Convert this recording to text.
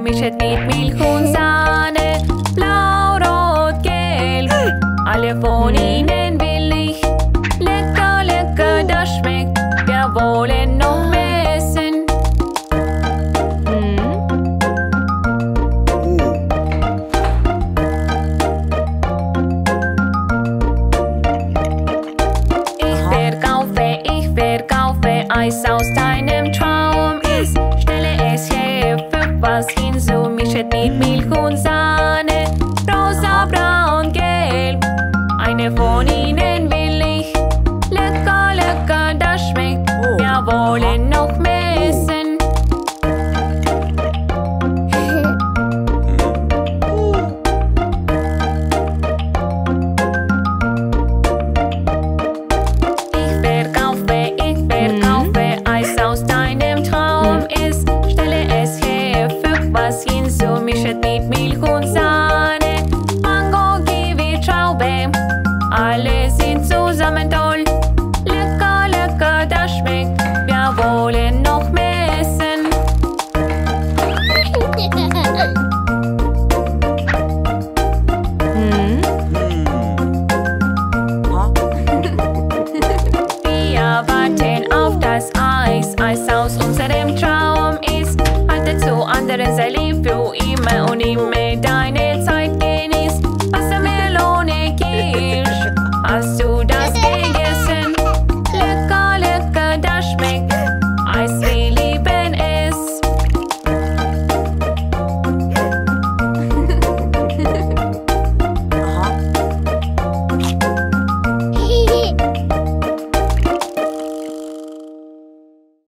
mischet mit Milch und Sahne. Blau, rot, gelb, alle von ihnen will ich. Lecker, lecker, das schmeckt, wir wollen noch mehr essen. Ich verkaufe Eis aus deinem Traum. Ich stelle es her, füg was hinzu, mischet mit Milch und Sahne. Rosa, braun, gelb, eine von ihnen will ich. Lecker, lecker, das schmeckt, wir wollen noch mehr essen. Ich verkaufe Eis aus deinem Traum. Ich stelle es her, füg was hinzu, mischet mit Milch und Sahne. Mango, Kiwi, Traube, alle sind zusammen toll. Lecker, lecker, das schmeckt, wir wollen noch mehr essen. Wir warten auf das Eis, Eis aus unserem Traum ist. Haltet zu anderen Seite.